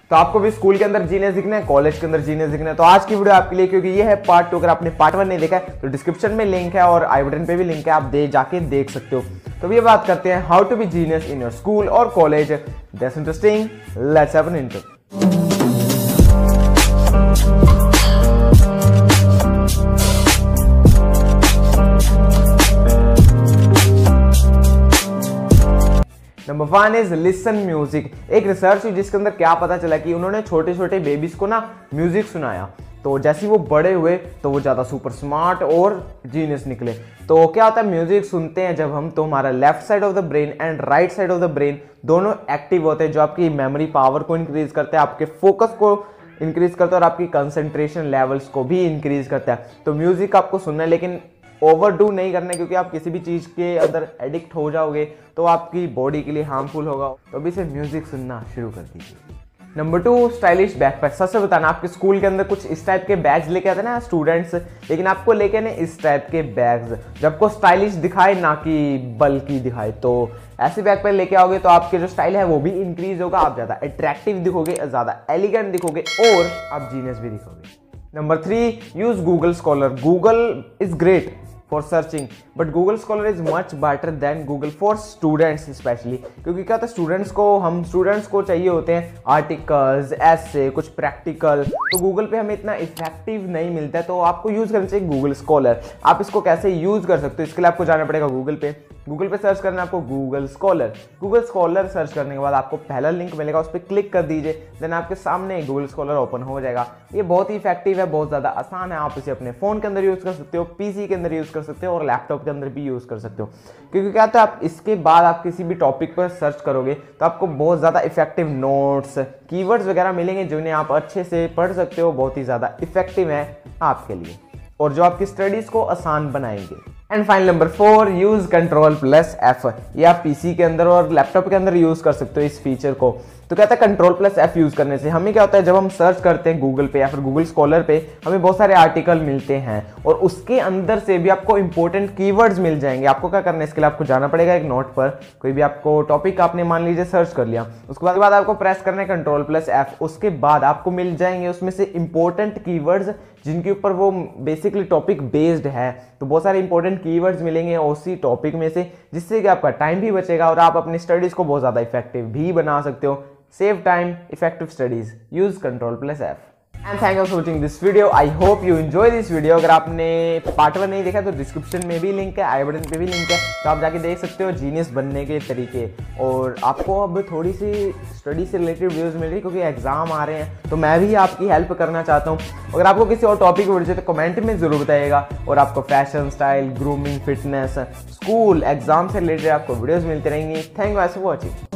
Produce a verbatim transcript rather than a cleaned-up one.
तो आपको भी स्कूल के अंदर जीनियस दिखना है, कॉलेज के अंदर जीनियस दिखना है। तो आज की वीडियो आपके लिए, क्योंकि ये है पार्ट टू। अगर आपने पार्ट वन नहीं देखा है तो डिस्क्रिप्शन में लिंक है और आई बटन पे भी लिंक है, आप दे जाके देख सकते हो। तो ये बात करते हैं how to be genius in your school और college. That's interesting, let's have an intro. Number one is listen music. एक रिसर्च हुई जिसके अंदर क्या पता चला कि उन्होंने छोटे छोटे बेबीज को ना म्यूजिक सुनाया, तो जैसे ही वो बड़े हुए तो वो ज़्यादा सुपर स्मार्ट और जीनियस निकले। तो क्या होता है, म्यूजिक सुनते हैं जब हम, तो हमारा left side of the brain and right side of the brain दोनों एक्टिव होते हैं, जो आपकी मेमोरी पावर को इंक्रीज करते हैं, आपके फोकस को इंक्रीज करता है और आपकी कंसंट्रेशन लेवल्स को भी इंक्रीज करता है। तो म्यूजिक आपको सुनना है, लेकिन ओवरडू नहीं करना है, क्योंकि आप किसी भी चीज़ के अंदर एडिक्ट हो जाओगे तो आपकी बॉडी के लिए हार्मफुल होगा। तो अभी से म्यूजिक सुनना शुरू कर दीजिए। Number two, stylish backpack. सबसे बताना, आपके स्कूल के अंदर कुछ इस टाइप के बैग्स लेके आते हैं ना स्टूडेंट्स, लेकिन आपको लेके आने इस टाइप के बैग्स जो आपको स्टाइलिश दिखाए ना कि बल्कि दिखाए। तो ऐसे बैकपैक लेके आओगे तो आपके जो स्टाइल है वो भी इंक्रीज होगा, आप ज़्यादा अट्रैक्टिव दिखोगे, ज़्यादा एलिगेंट दिखोगे और आप जीनियस भी दिखोगे। Number three, use Google scholar. Google is great for searching but Google scholar is much better than Google for students specially. क्योंकि क्या होता है, स्टूडेंट्स को हम स्टूडेंट्स को चाहिए होते हैं आर्टिकल्स, ऐसे कुछ प्रैक्टिकल, तो गूगल पे हमें इतना इफेक्टिव नहीं मिलता है। तो आपको यूज करना चाहिए गूगल स्कॉलर। आप इसको कैसे यूज कर सकते हो, इसके लिए आपको जाना पड़ेगा गूगल पे। गूगल पे सर्च करना है आपको Google scholar. Google scholar search करने के बाद आपको पहला लिंक मिलेगा, उस पर क्लिक कर दीजिए, देन आपके सामने गूगल स्कॉलर ओपन हो जाएगा। ये बहुत ही इफेक्टिव है, बहुत ज़्यादा आसान है। आप इसे अपने फ़ोन के अंदर यूज़ कर सकते हो, पीसी के अंदर यूज़ कर सकते हो और लैपटॉप के अंदर भी यूज़ कर सकते हो। क्योंकि क्या होता है, आप इसके बाद आप किसी भी टॉपिक पर सर्च करोगे तो आपको बहुत ज़्यादा इफेक्टिव नोट्स, कीवर्ड्स वगैरह मिलेंगे जिन्हें आप अच्छे से पढ़ सकते हो। बहुत ही ज़्यादा इफेक्टिव है आपके लिए और जो आपकी स्टडीज़ को आसान बनाएंगे। And final number four, use control plus F. ये आप पीसी के अंदर और लैपटॉप के अंदर यूज कर सकते हो इस फीचर को। तो कहता है कंट्रोल प्लस एफ यूज करने से हमें क्या होता है, जब हम सर्च करते हैं गूगल पे या फिर गूगल स्कॉलर पे, हमें बहुत सारे आर्टिकल मिलते हैं और उसके अंदर से भी आपको इंपॉर्टेंट कीवर्ड्स मिल जाएंगे। आपको क्या करना है, इसके लिए आपको जाना पड़ेगा एक नोट पर, कोई भी आपको टॉपिक आपने मान लीजिए सर्च कर लिया, उसके बाद बाद आपको प्रेस करना है कंट्रोल प्लस एफ। उसके बाद आपको मिल जाएंगे उसमें से इंपॉर्टेंट कीवर्ड्स जिनके ऊपर वो बेसिकली टॉपिक बेस्ड है। तो बहुत सारे इंपॉर्टेंट कीवर्ड्स मिलेंगे उसी टॉपिक में से, जिससे कि आपका टाइम भी बचेगा और आप अपनी स्टडीज को बहुत ज़्यादा इफेक्टिव भी बना सकते हो। Save time, effective studies, use control plus F. And thank you for watching this video. I hope you enjoy this video. अगर आपने पार्ट वन नहीं देखा तो डिस्क्रिप्शन में भी लिंक है, आई बटन पे भी लिंक है, तो आप जाके देख सकते हो जीनियस बनने के तरीके। और आपको अब थोड़ी सी स्टडी से रिलेटेड वीडियोस मिल रही है क्योंकि एग्जाम आ रहे हैं, तो मैं भी आपकी हेल्प करना चाहता हूँ। अगर आपको किसी और टॉपिक वीडियो चाहिए तो कमेंट में जरूर बताइएगा। और आपको fashion, style, grooming, fitness, school, exam से रिलेटेड आपको वीडियोज मिलती रहेंगी। Thank you for watching.